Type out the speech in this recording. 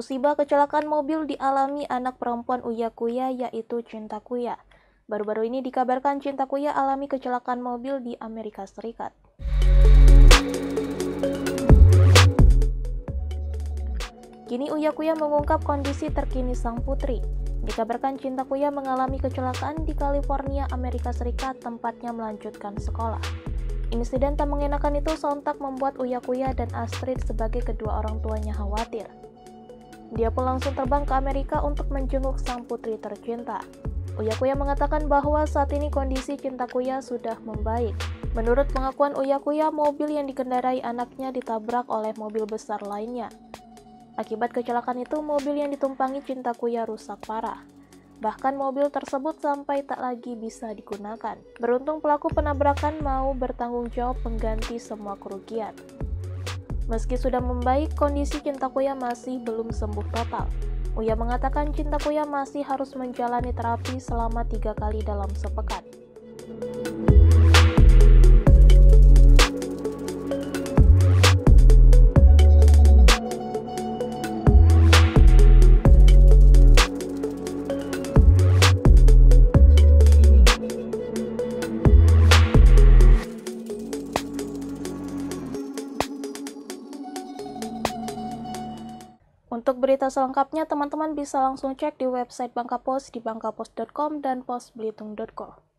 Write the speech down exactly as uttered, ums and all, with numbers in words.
Musibah kecelakaan mobil dialami anak perempuan Uya Kuya yaitu Cinta Kuya. Baru-baru ini dikabarkan Cinta Kuya alami kecelakaan mobil di Amerika Serikat. Kini Uya Kuya mengungkap kondisi terkini sang putri. Dikabarkan Cinta Kuya mengalami kecelakaan di California, Amerika Serikat, tempatnya melanjutkan sekolah. Insiden tak mengenakan itu sontak membuat Uya Kuya dan Astrid sebagai kedua orang tuanya khawatir. Dia pun langsung terbang ke Amerika untuk menjenguk sang putri tercinta. Uya Kuya mengatakan bahwa saat ini kondisi Cinta Kuya sudah membaik. Menurut pengakuan Uya Kuya, mobil yang dikendarai anaknya ditabrak oleh mobil besar lainnya. Akibat kecelakaan itu, mobil yang ditumpangi Cinta Kuya rusak parah. Bahkan mobil tersebut sampai tak lagi bisa digunakan. Beruntung pelaku penabrakan mau bertanggung jawab mengganti semua kerugian. Meski sudah membaik, kondisi Cinta Kuya masih belum sembuh total. Uya mengatakan Cinta Kuya masih harus menjalani terapi selama tiga kali dalam sepekan. Untuk berita selengkapnya, teman-teman bisa langsung cek di website Bangka Post di bangka post dot com dan post belitung dot co.